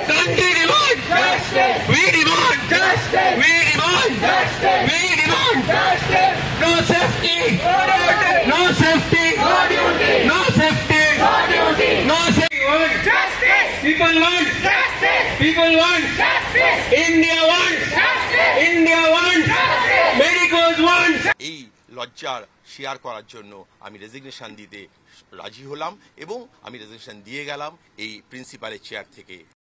Country demand justice. We demand justice. We demand justice. We demand justice. No safety. No safety. No duty. No safety. No duty. No safety. Justice. People want justice. People want justice. India wants justice. India wants justice. Medicos want. এই লজ্জার share করার জন্য আমি resignation দিতে রাজি হলাম এবং আমি রেজিগনেশন দিয়ে গেলাম এই প্রিন্সিপালের চেয়ার থেকে।